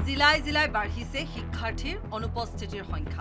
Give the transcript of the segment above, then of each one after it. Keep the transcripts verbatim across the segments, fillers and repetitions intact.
জিলাই জিলাই বাঢ়িছে শিক্ষাৰ্থীৰ অনুপস্থিতিৰ সংখ্যা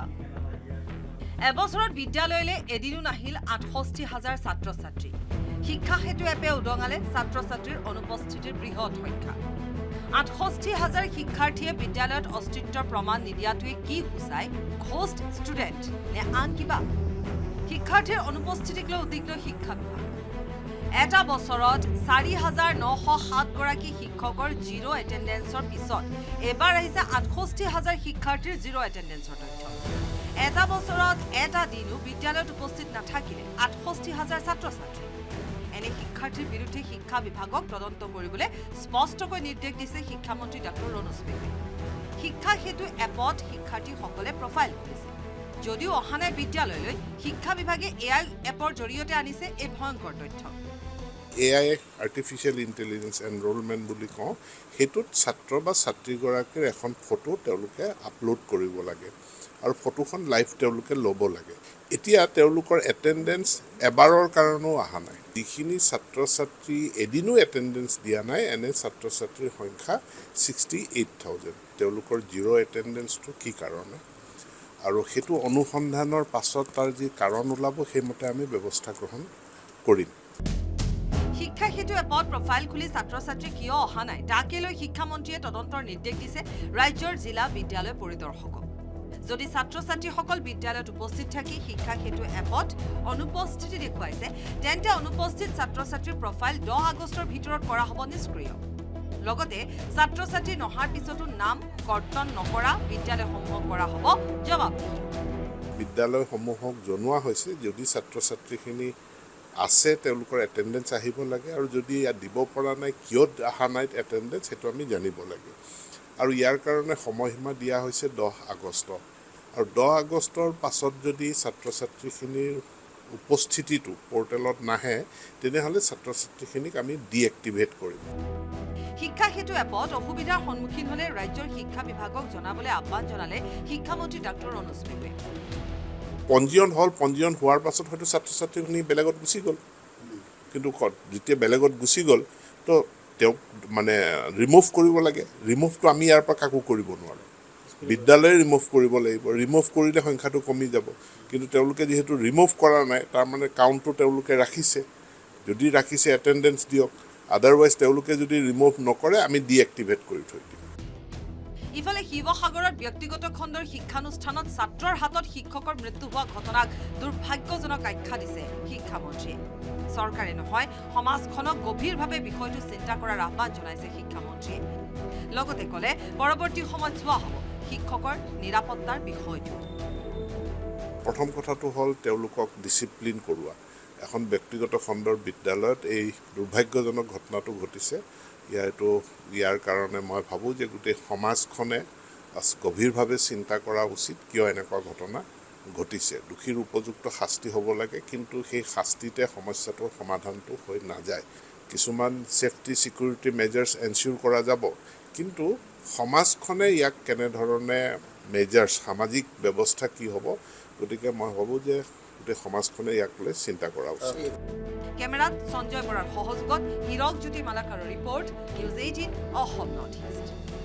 এবছৰত বিদ্যালয়লৈ এদিনো নাহিল আঠষষ্ঠি হাজাৰ ছাত্ৰ ছাত্ৰী শিক্ষা সেতু এপে উদঙালে ছাত্ৰ ছাত্ৰীৰ অনুপস্থিতিৰ বৃহৎ সংখ্যা আঠষষ্ঠি হাজাৰ শিক্ষাৰ্থীয়ে বিদ্যালয়ত অস্তিত্বৰ প্ৰমাণ নিদিয়াটোৱে কি বুজায় ঘোষ্ট ষ্টুডেণ্ট নে আন কিবা শিক্ষাৰ্থীৰ অনুপস্থিতিক লৈ উদ্বিগ্ন শিক্ষা বিভাগ এটা বছৰত চাৰি হাজাৰ নশ সাত গৰাকী শিক্ষকৰ জিৰ' এটেণ্ডেন্সৰ পিছত এবাৰ আহিছে আঠষষ্ঠি হাজাৰ শিক্ষাৰ্থীৰ জিৰ' এটেণ্ডেন্সৰ তথ্য এটা বছৰত এটা দিনো বিদ্যালয়ত উপস্থিত নাথাকিলে আঠষষ্ঠি হাজাৰ ছাত্ৰ ছাত্ৰী এনে শিক্ষাৰ্থীৰ বিৰুদ্ধে শিক্ষা বিভাগক তদন্ত কৰিবলৈ স্পষ্টকৈ নিৰ্দেশ দিছে শিক্ষামন্ত্ৰী ডক্টৰ ৰণোজ পেগুৱে শিক্ষা সেতু এপত শিক্ষাৰ্থীসকলে প্ৰফাইল কৰিছে যদিও অহা নাই বিদ্যালয়লৈ শিক্ষা বিভাগে এআই এপৰ জৰিয়তে আনিছে এই ভয়ংকৰ তথ্য A I artificial intelligence enrolment বুলি কওঁ সেইটোত ছাত্ৰ বা ছাত্ৰীগৰাকীৰ এখন ফটো তেওঁলোকে আপলোড কৰিব লাগে আৰু ফটোখন লাইভ তেওঁলোকে ল'ব লাগে এতিয়া তেওঁলোকৰ এটেণ্ডেন্স এবাৰৰ কাৰণেও অহা নাই যিখিনি ছাত্ৰ ছাত্ৰী এদিনো এটেণ্ডেন্স দিয়া নাই এনে ছাত্ৰ ছাত্ৰীৰ সংখ্যা ছিক্সটি এইট থাউজেণ্ড তেওঁলোকৰ জিৰ' এটেণ্ডেন্সটো কি কাৰণে আৰু সেইটো অনুসন্ধানৰ পাছত তাৰ যি কাৰণ ওলাব সেইমতে আমি ব্যৱস্থা গ্ৰহণ কৰিম শিক্ষা সেতু এপত প্ৰফাইল খুলি ছাত্ৰ ছাত্ৰী কিয় অহা নাই তাকে লৈ শিক্ষামন্ত্ৰীয়ে তদন্তৰ নিৰ্দেশ দিছে ৰাজ্যৰ জিলা বিদ্যালয় পৰিদৰ্শকক যদি ছাত্ৰ ছাত্ৰীসকল বিদ্যালয়ত উপস্থিত থাকি শিক্ষা সেতু এপত অনুপস্থিতি দেখুৱাইছে তেন্তে অনুপস্থিত ছাত্ৰ ছাত্ৰীৰ প্ৰফাইল দহ আগষ্টৰ ভিতৰত কৰা হ'ব নিষ্ক্ৰিয় লগতে ছাত্ৰ ছাত্ৰী নহাৰ পিছতো নাম কৰ্তন নকৰা বিদ্যালয়সমূহক কৰা হ'ব জবাবদিহি বিদ্যালয়সমূহক জনোৱা হৈছে যদি ছাত্ৰ ছাত্ৰীখিনি আছে তেওঁলোকৰ এটেণ্ডেন্স আহিব লাগে আৰু যদি ইয়াত দিব পৰা নাই কিয় অহা নাই এটেণ্ডেন্স সেইটো আমি জানিব লাগে আৰু ইয়াৰ কাৰণে সময়সীমা দিয়া হৈছে দহ আগষ্ট আৰু দহ আগষ্টৰ পাছত যদি ছাত্ৰ ছাত্ৰীখিনিৰ উপস্থিতিটো পৰ্টেলত নাহে তেনেহ'লে ছাত্ৰ ছাত্ৰীখিনিক আমি ডিএক্টিভেট কৰিম শিক্ষা সেতু এপত অসুবিধাৰ সন্মুখীন হ'লে ৰাজ্যৰ শিক্ষা বিভাগক জনাবলৈ আহ্বান জনালে শিক্ষামন্ত্ৰী ডক্টৰ ৰণোজ পেগুৱে পঞ্জীয়ন হ'ল পঞ্জীয়ন হোৱাৰ পাছত হয়তো ছাত্ৰ ছাত্ৰীখিনি বেলেগত গুচি গ'ল কিন্তু যেতিয়া বেলেগত গুচি গ'ল তো তেওঁক মানে ৰিমুভ কৰিব লাগে ৰিমুভটো আমি ইয়াৰ পৰা কাকো কৰিব নোৱাৰোঁ বিদ্যালয়ে ৰিমুভ কৰিব লাগিব ৰিমুভ কৰিলে সংখ্যাটো কমি যাব কিন্তু তেওঁলোকে যিহেতু ৰিমুভ কৰা নাই তাৰমানে কাউণ্টটো তেওঁলোকে ৰাখিছে যদি ৰাখিছে এটেণ্ডেন্স দিয়ক আদাৰৱাইজ তেওঁলোকে যদি ৰিমুভ নকৰে আমি ডিএক্টিভেট কৰি থৈ দিম ইফালে শিৱসাগৰত ব্যক্তিগত খণ্ডৰ শিক্ষানুষ্ঠানত ছাত্ৰৰ হাতত শিক্ষকৰ মৃত্যু হোৱা ঘটনাক দুৰ্ভাগ্যজনক আখ্যা দিছে শিক্ষামন্ত্ৰীয়ে চৰকাৰে নহয় সমাজখনক গভীৰভাৱে বিষয়টো চিন্তা কৰাৰ আহ্বান জনাইছে শিক্ষামন্ত্ৰীয়ে লগতে ক'লে পৰৱৰ্তী সময়ত চোৱা হ'ব শিক্ষকৰ নিৰাপত্তাৰ বিষয়টো প্ৰথম কথাটো হ'ল তেওঁলোকক ডিচিপ্লিন কৰোৱা এখন ব্যক্তিগত খণ্ডৰ বিদ্যালয়ত এই দুৰ্ভাগ্যজনক ঘটনাটো ঘটিছে ইয়াৰটো ইয়াৰ কাৰণে মই ভাবোঁ যে গোটেই সমাজখনে গভীৰভাৱে চিন্তা কৰা উচিত কিয় এনেকুৱা ঘটনা ঘটিছে দোষীৰ উপযুক্ত শাস্তি হ'ব লাগে কিন্তু সেই শাস্তিতে সমস্যাটোৰ সমাধানটো হৈ নাযায় কিছুমান ছেফটি ছিকিউৰিটি মেজাৰ্ছ এনচিউৰ কৰা যাব কিন্তু সমাজখনে ইয়াক কেনেধৰণে মেজাৰ্ছ সামাজিক ব্যৱস্থা কি হ'ব গতিকে মই ভাবোঁ যে গোটেই সমাজখনে ইয়াক লৈ চিন্তা কৰা উচিত কেমেৰাত সঞ্জয় বৰাৰ সহযোগত হিৰক জ্যোতি মালাকাৰৰ report news eighteen Assam north east